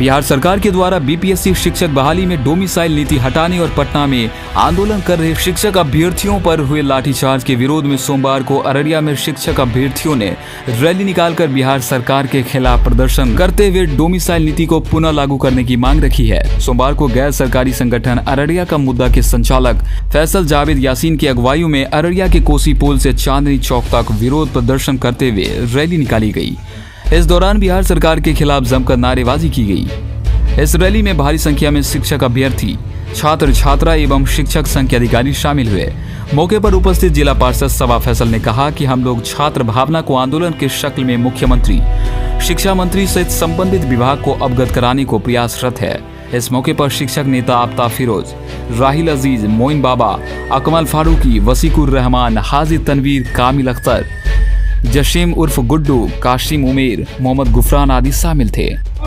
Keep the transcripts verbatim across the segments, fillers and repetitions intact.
बिहार सरकार के द्वारा बीपीएससी शिक्षक बहाली में डोमिसाइल नीति हटाने और पटना में आंदोलन कर रहे शिक्षक अभ्यर्थियों पर हुए लाठीचार्ज के विरोध में सोमवार को अररिया में शिक्षक अभ्यर्थियों ने रैली निकालकर बिहार सरकार के खिलाफ प्रदर्शन करते हुए डोमिसाइल नीति को पुनः लागू करने की मांग रखी है। सोमवार को गैर सरकारी संगठन अररिया का मुद्दा के संचालक फैसल जावेद यासीन की अगुवाई में अररिया के कोसी पुल से चांदनी चौक तक विरोध प्रदर्शन करते हुए रैली निकाली गई। इस दौरान बिहार सरकार के खिलाफ जमकर नारेबाजी की गई। इस रैली में भारी संख्या में शिक्षक अभ्यर्थी, छात्र छात्रा एवं शिक्षक संघ के अधिकारी शामिल हुए। मौके पर उपस्थित जिला पार्षद सवा फैसल ने कहा कि हम लोग छात्र भावना को आंदोलन के शक्ल में मुख्यमंत्री, शिक्षा मंत्री सहित संबंधित विभाग को अवगत कराने को प्रयासरत है। इस मौके पर शिक्षक नेता आफ्ताब फिरोज, राहिल अजीज, मोइन बाबा, अकमल फारूकी, वसीकुर रहमान, हाजिर तनवीर, कामिल अख्तर, जशीम उर्फ गुड्डू, काशिम उमेर, मोहम्मद गुफरान आदि शामिल थे।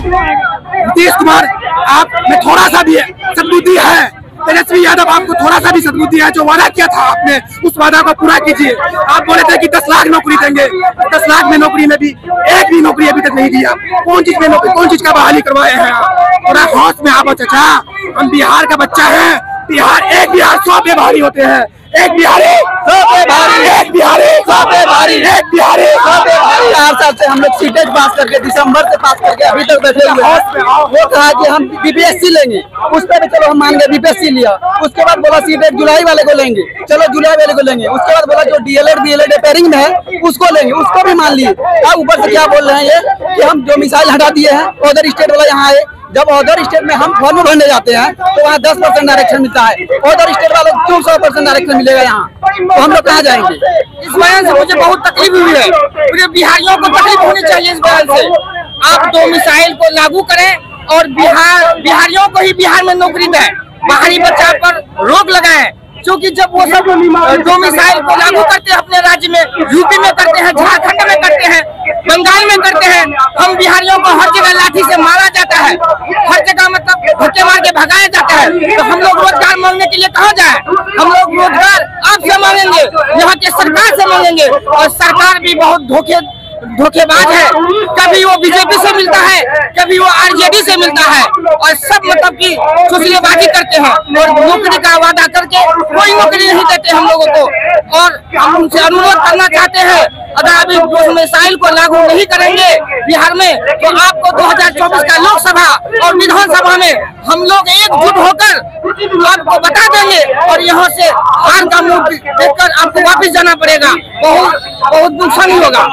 नीतीश कुमार, आप में थोड़ा सा भी सद्बुद्धि है, तेजस्वी यादव आपको थोड़ा सा भी सद्बुद्धि है। जो वादा किया था आपने, उस वादा को पूरा कीजिए। आप बोले थे कि दस लाख नौकरी देंगे, दस लाख में नौकरी में भी एक भी नौकरी अभी तक नहीं दिया। कौन चीज में नौकरी, कौन चीज का बहाली करवाए हैं आप? थोड़ा होश में आप चाचा, हम बिहार का बच्चा है। बिहार एक बिहार सौ पे भारी होते हैं। एक बिहारी सौ पे भारी, एक बिहारी सौ पे भारी, एक बिहारी सौ पे भारी। चार साल से हम लोग सीटेट पास करके, दिसंबर से पास करके अभी तक बैठे हुए हैं। वो कहा कि हम बीपीएससी लेंगे, उस पर भी चलो हम मान गए, बीपीएससी लिया। उसके बाद बोला सीटेट जुलाई वाले को लेंगे, चलो जुलाई वाले को लेंगे। उसके बाद बोला जो डीएलएड बीएलएड रिपेयरिंग में है उसको लेंगे, उसको भी मान लिए। अब ऊपर से क्या बोल रहे हैं ये कि हम जो मिसाइल हटा दिए हैं, अदर स्टेट वाला यहाँ आए। जब अदर स्टेट में हम फॉर्म भरने जाते हैं तो वहाँ दस परसेंट डायरेक्शन मिलता है, अदर स्टेट वालों को क्यों सौ परसेंट डायरेक्शन मिलेगा यहाँ? तो हम लोग कहाँ जाएंगे? इस वजह से मुझे बहुत तकलीफ हुई है। मुझे बिहारियों को तकलीफ होनी चाहिए इस वजह से। आप दो मिसाइल को लागू करें और बिहार बिहारियों को ही बिहार में नौकरी दें, बाहरी बच्चा पर रोक लगाएं। क्योंकि जब वो सब दो मिसाइल को लागू करते हैं अपने राज्य में, यूपी में करते हैं, झारखंड में करते हैं, बंगाल में करते हैं, हम बिहारियों को हर जगह लाठी से मारा जाता है, हर जगह मतलब धक्के मार के भगाया जाता है। तो हम लोग रोजगार मांगने के लिए कहाँ जाए? हम लोग रोजगार आपसे मांगेंगे, यहाँ के सरकार से मांगेंगे। और सरकार भी बहुत धोखे धोखेबाज है। कभी वो बीजेपी से मिलता है, कभी वो आरजेडी से मिलता है, और सब मतलब की चुगलीबाजी करते हैं और नौकरी का वादा करके कोई नौकरी नहीं देते हम लोगों को। और हम उनसे अनुरोध करना चाहते हैं, अगर अभी दो मिसाइल को लागू नहीं करेंगे बिहार में, तो आपको दो हजार चौबीस का लोकसभा और विधानसभा में हम लोग एकजुट होकर आपको बता देंगे और यहाँ से हार का मुंह देखकर आपको वापस जाना पड़ेगा। बहुत बहुत नुकसान होगा।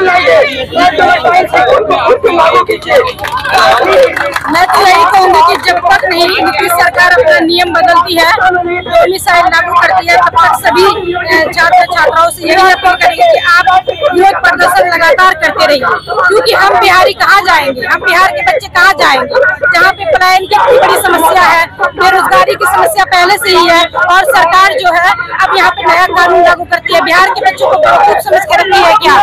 मैं तो यही कहूँगी कि जब तक नहीं नीतीश सरकार अपना नियम बदलती है, तो मिसाइल लागू करती है, तब तक सभी छात्र छात्राओं से यही अपील करेंगे कि आप विरोध प्रदर्शन लगातार करते रहिए। क्योंकि हम बिहारी कहाँ जाएंगे, हम बिहार के बच्चे कहाँ जाएंगे, जहाँ पे पलायन की इतनी बड़ी समस्या है, बेरोजगारी की समस्या पहले से ही है, और सरकार जो है अब यहाँ पे नया कानून लागू करती है। बिहार के बच्चों को बेवकूफ समझ के रखी है क्या?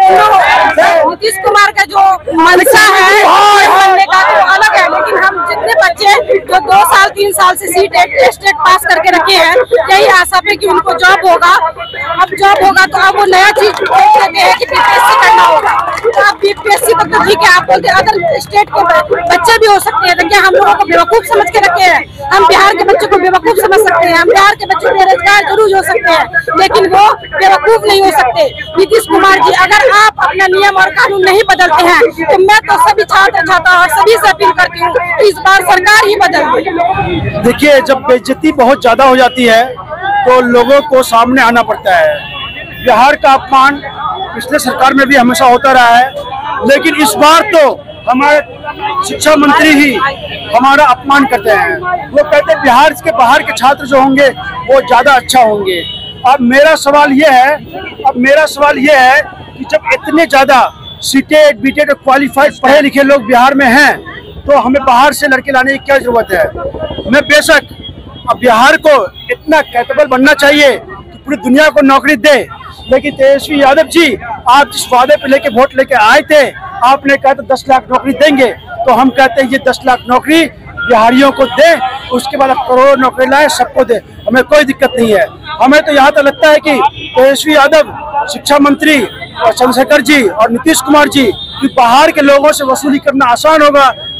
नीतीश कुमार का जो मनसा है बनने का तो अलग है, लेकिन हम जितने बच्चे जो दो साल तीन साल से सीट टेस्ट पास करके रखे हैं, यही आशा पे कि उनको जॉब होगा। अब जॉब होगा तो अब वो नया चीज कहते हैं कि बीपीएससी करना होगा। अब बीपीएससी तक तो ठीक है, आप बोलते अदर स्टेट के बच्चे भी हो सकते हैं, तो क्या हम लोगों को बेवकूफ समझ के रखे हैं? हम बिहार के बच्चों को बेवकूफ समझ सकते हैं, हम बिहार के बच्चों बेरोजगार जरूर हो सकते हैं, लेकिन वो बेवकूफ नहीं हो सकते। नीतीश कुमार जी, अगर आप अपना नियम और कानून नहीं बदलते हैं तो मैं तो सभी छात्र छात्रा और सभी से अपील करती हूँ कि इस बार सरकार ही बदल दे। देखिए, जब बेइज्जती बहुत ज्यादा हो जाती है तो लोगों को सामने आना पड़ता है। बिहार का अपमान पिछले सरकार में भी हमेशा होता रहा है, लेकिन इस बार तो हमारे शिक्षा मंत्री ही हमारा अपमान करते हैं। वो कहते हैं बिहार के बाहर के छात्र जो होंगे वो ज्यादा अच्छा होंगे। अब मेरा सवाल ये है अब मेरा सवाल ये है कि जब इतने ज्यादा सीटेट बीटेट क्वालिफाइड पढ़े लिखे लोग बिहार में हैं, तो हमें बाहर से लड़के लाने की क्या जरूरत है? मैं बेशक अब बिहार को इतना कैपेबल बनना चाहिए कि पूरी दुनिया को नौकरी दे, लेकिन तेजस्वी यादव जी, आप जिस वादे पे लेके वोट लेके आए थे, आपने कहा था दस लाख नौकरी देंगे, तो हम कहते हैं ये दस लाख नौकरी बिहारियों को दे, उसके बाद आप करोड़ नौकरी लाए, सबको दे, हमें कोई दिक्कत नहीं है। हमें तो यहाँ तक लगता है कि तेजस्वी यादव, शिक्षा मंत्री और चंद्रशेखर जी और नीतीश कुमार जी कि बाहर के लोगों से वसूली करना आसान होगा,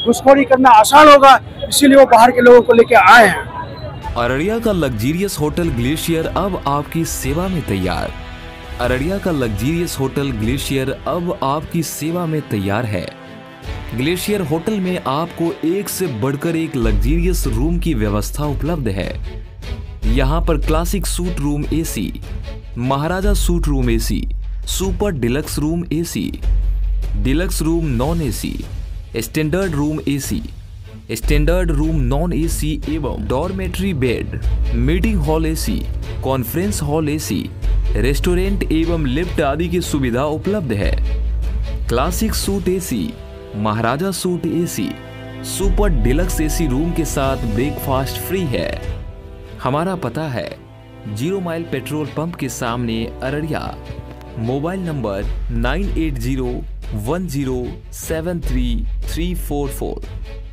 घुसखोरी करना आसान होगा, इसीलिए वो बाहर के लोगों को लेके आए हैं। अररिया का लग्जीरियस होटल ग्लेशियर अब आपकी सेवा में तैयार। अररिया का लग्जीरियस होटल ग्लेशियर अब आपकी सेवा में तैयार है। ग्लेशियर होटल में आपको एक से बढ़कर एक लग्जीरियस रूम की व्यवस्था उपलब्ध है। यहाँ पर classic suite room AC, Maharaja suite room AC, super deluxe room AC, deluxe room non AC, standard room AC, standard room non AC एवं dormitory bed, meeting hall AC, conference hall AC, restaurant एवं lift आदि की सुविधा उपलब्ध है। Classic suite AC, Maharaja suite AC, super deluxe AC room के साथ breakfast free है। हमारा पता है जीरो माइल पेट्रोल पंप के सामने Araria. Mobile number nine eight zero one zero seven three three four four.